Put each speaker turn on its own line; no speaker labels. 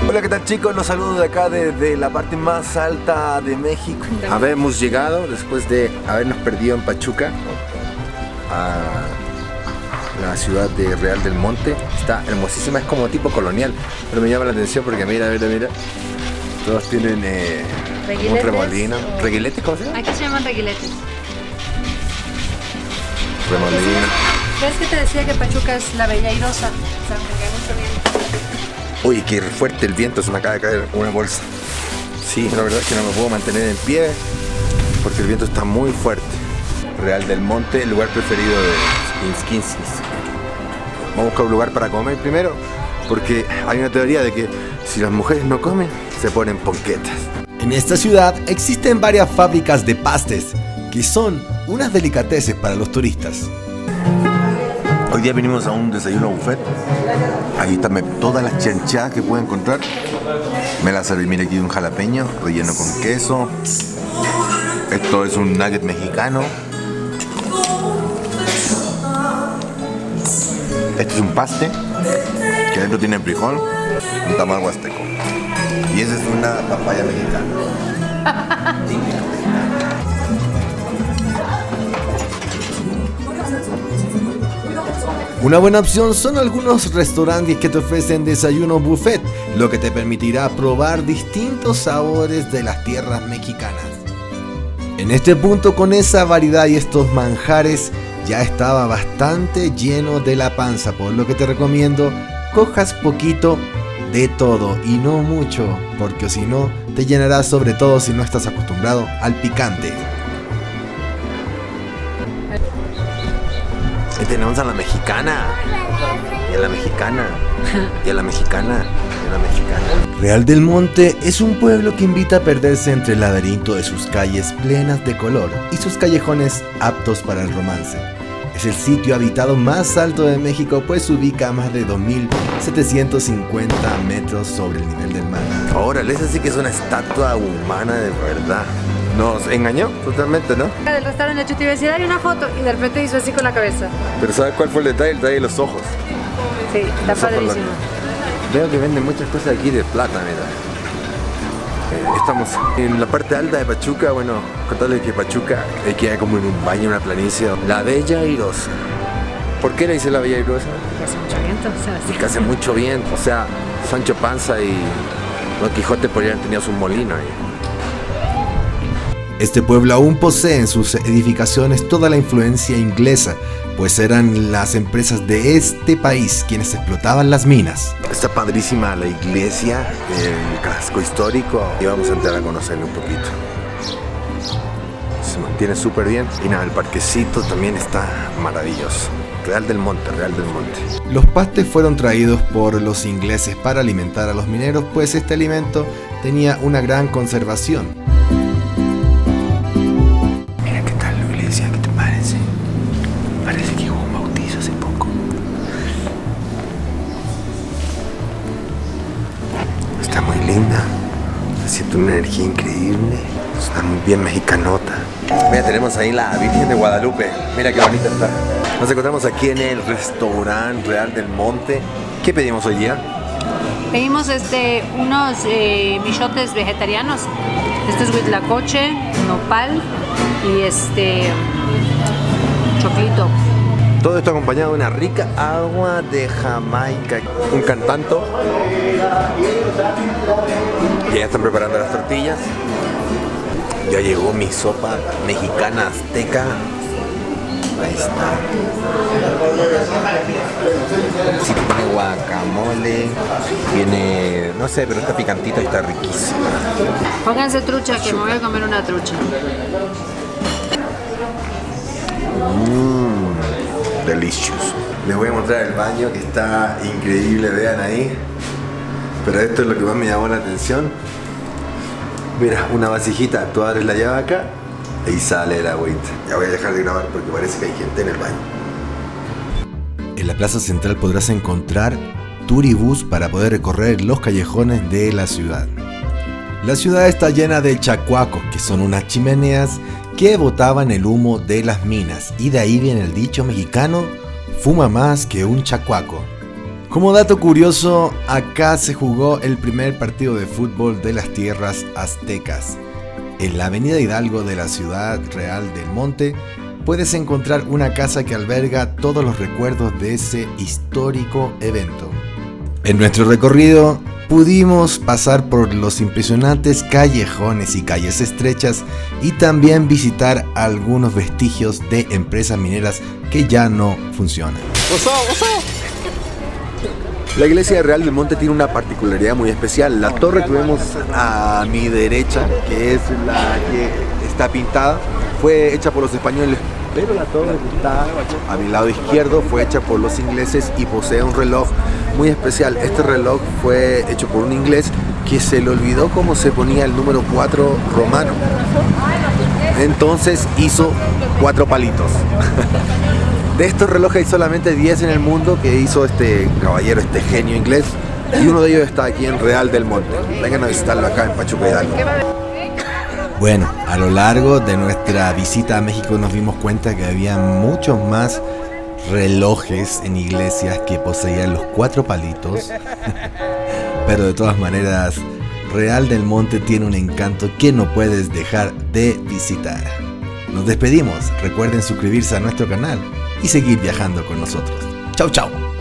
Hola, ¿qué tal chicos? Los saludo de acá desde la parte más alta de México. Habemos llegado después de habernos perdido en Pachuca a la ciudad de Real del Monte. Está hermosísima, es como tipo colonial, pero me llama la atención porque mira, todos tienen un remolino.
O...
¿Reguiletes? ¿Cómo se llama?
Aquí se llaman reguiletes.
Remolino.
¿Ves que te decía que Pachuca es la bella airosa? O sea, me cae mucho bien.
Uy, qué fuerte el viento, se me acaba de caer una bolsa. Sí, la verdad es que no me puedo mantener en pie porque el viento está muy fuerte. Real del Monte, el lugar preferido de Skinskis. Vamos a buscar un lugar para comer primero, porque hay una teoría de que si las mujeres no comen, se ponen ponquetas.
En esta ciudad existen varias fábricas de pastes, que son unas delicateces para los turistas.
Hoy día vinimos a un desayuno buffet. Ahí están todas las chanchadas que puedo encontrar. Me la serví, mira aquí un jalapeño relleno con queso. Esto es un nugget mexicano. Este es un paste que dentro tiene frijol, un tamal huasteco. Y esa es una papaya mexicana.
Una buena opción son algunos restaurantes que te ofrecen desayuno buffet, lo que te permitirá probar distintos sabores de las tierras mexicanas. En este punto, con esa variedad y estos manjares, ya estaba bastante lleno de la panza, por lo que te recomiendo cojas poquito de todo y no mucho, porque si no te llenarás, sobre todo si no estás acostumbrado al picante.
Y tenemos a la mexicana, y a la mexicana, y a la mexicana, y a la mexicana.
Real del Monte es un pueblo que invita a perderse entre el laberinto de sus calles plenas de color y sus callejones aptos para el romance. Es el sitio habitado más alto de México, pues se ubica a más de 2.750 metros sobre el nivel del mar.
Órale, esa sí que es una estatua humana de verdad. Nos engañó totalmente, ¿no?
Del restaurante, yo te iba a decir, hay una foto, y de repente hizo así con la cabeza.
Pero ¿sabes cuál fue el detalle? El detalle de los ojos.
Sí, está
Los ojos,
padrísimo.
Veo que venden muchas cosas aquí de plata, mira. Estamos en la parte alta de Pachuca. Bueno, contarles que Pachuca queda como en un valle, una planicie. La Bella Airosa. ¿Por qué le dice la Bella Airosa?
Porque hace mucho viento, o sea, sí.
Porque hace mucho viento. O sea, Sancho Panza y Don Quijote podrían haber tenido su molino ahí.
Este pueblo aún posee en sus edificaciones toda la influencia inglesa, pues eran las empresas de este país quienes explotaban las minas.
Está padrísima la iglesia, el casco histórico, y vamos a entrar a conocerlo un poquito. Se mantiene súper bien. Y nada, el parquecito también está maravilloso. Real del Monte, Real del Monte.
Los pastes fueron traídos por los ingleses para alimentar a los mineros, pues este alimento tenía una gran conservación.
Mira qué tal la iglesia, ¿qué te parece? Parece que hubo un bautizo hace poco. Está muy linda. Siento una energía increíble. Está muy bien mexicanota. Mira, tenemos ahí la Virgen de Guadalupe. Mira qué bonita está. Nos encontramos aquí en el restaurante Real del Monte. ¿Qué pedimos hoy día?
Pedimos unos michotes vegetarianos. Este es huitlacoche, nopal y choclito.
Todo esto acompañado de una rica agua de Jamaica. Un cantanto. Y ya están preparando las tortillas. Ya llegó mi sopa mexicana azteca. Ahí está. Sí, tiene guacamole. Tiene, no sé, pero está picantito y está riquísima.
Pónganse trucha, que me voy a comer una trucha.
Delicious. Les voy a mostrar el baño que está increíble, vean ahí. Pero esto es lo que más me llamó la atención. Mira, una vasijita, tú abres la llave acá y sale el agüita. Ya voy a dejar de grabar porque parece que hay gente en el baño.
En la plaza central podrás encontrar turibús para poder recorrer los callejones de la ciudad. La ciudad está llena de chacuacos, que son unas chimeneas que botaban el humo de las minas, y de ahí viene el dicho mexicano: fuma más que un chacuaco. Como dato curioso, acá se jugó el primer partido de fútbol de las tierras aztecas. En la avenida Hidalgo de la Ciudad Real del Monte puedes encontrar una casa que alberga todos los recuerdos de ese histórico evento. En nuestro recorrido pudimos pasar por los impresionantes callejones y calles estrechas y también visitar algunos vestigios de empresas mineras que ya no funcionan.
La iglesia Real del Monte tiene una particularidad muy especial. La torre que vemos a mi derecha, que es la que está pintada, fue hecha por los españoles, pero la torre que está a mi lado izquierdo fue hecha por los ingleses y posee un reloj muy especial. Este reloj fue hecho por un inglés que se le olvidó cómo se ponía el número 4 romano. Entonces hizo 4 palitos. De estos relojes hay solamente 10 en el mundo que hizo este caballero, este genio inglés, y uno de ellos está aquí en Real del Monte. Vengan a visitarlo acá en Pachuca Hidalgo.
Bueno, a lo largo de nuestra visita a México nos dimos cuenta que había muchos más relojes en iglesias que poseían los 4 palitos. Pero de todas maneras, Real del Monte tiene un encanto que no puedes dejar de visitar. Nos despedimos, recuerden suscribirse a nuestro canal y seguir viajando con nosotros. Chau chau.